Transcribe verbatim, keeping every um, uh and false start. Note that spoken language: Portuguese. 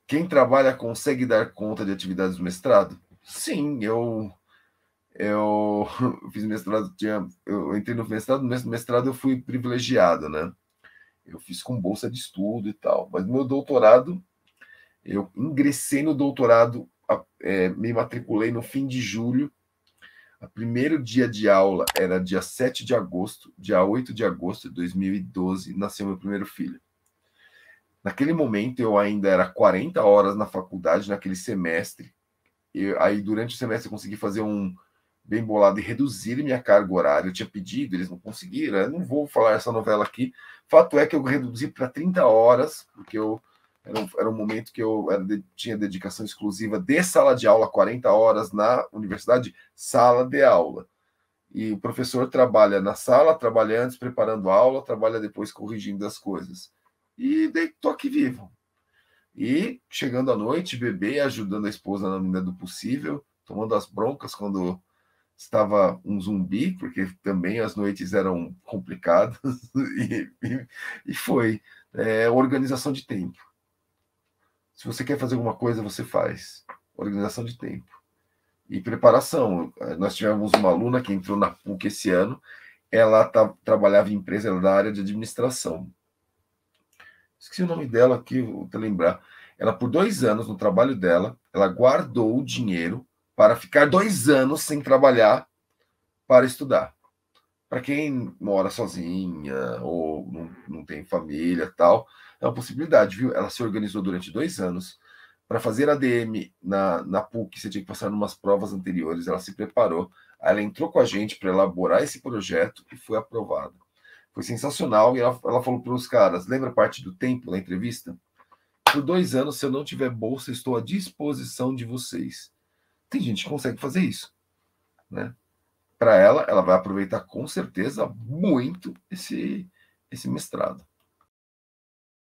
Quem trabalha consegue dar conta de atividades do mestrado? Sim, eu eu fiz mestrado, tinha, eu entrei no mestrado, no mestrado eu fui privilegiado, né? Eu fiz com bolsa de estudo e tal, mas meu doutorado, eu ingressei no doutorado, é, me matriculei no fim de julho. O primeiro dia de aula era dia sete de agosto, dia oito de agosto de dois mil e doze, nasceu meu primeiro filho. Naquele momento, eu ainda era quarenta horas na faculdade, naquele semestre. E aí, durante o semestre, eu consegui fazer um bem bolado e reduzir minha carga horária. Eu tinha pedido, eles não conseguiram. Eu não vou falar essa novela aqui. Fato é que eu reduzi para trinta horas, porque eu era um, era um momento que eu era, tinha dedicação exclusiva de sala de aula, quarenta horas na universidade, sala de aula. E o professor trabalha na sala, trabalha antes preparando a aula, trabalha depois corrigindo as coisas. E daí tô aqui vivo. E chegando à noite, bebê, ajudando a esposa na medida do possível, tomando as broncas quando estava um zumbi, porque também as noites eram complicadas, e, e, e foi. É, organização de tempo. Se você quer fazer alguma coisa, você faz. Organização de tempo. E preparação. Nós tivemos uma aluna que entrou na P U C esse ano, ela tá, trabalhava em empresa, ela é da área de administração. Esqueci o nome dela aqui, vou te lembrar. Ela, por dois anos, no trabalho dela, ela guardou o dinheiro para ficar dois anos sem trabalhar para estudar. Para quem mora sozinha ou não, não tem família tal, é uma possibilidade, viu? Ela se organizou durante dois anos para fazer A D M na, na P U C, você tinha que passar em umas provas anteriores, ela se preparou, aí ela entrou com a gente para elaborar esse projeto e foi aprovada. Foi sensacional e ela, ela falou para os caras, lembra a parte do tempo da entrevista? Por dois anos, se eu não tiver bolsa, estou à disposição de vocês. Tem gente que consegue fazer isso, né? Para ela, ela vai aproveitar com certeza muito esse, esse mestrado.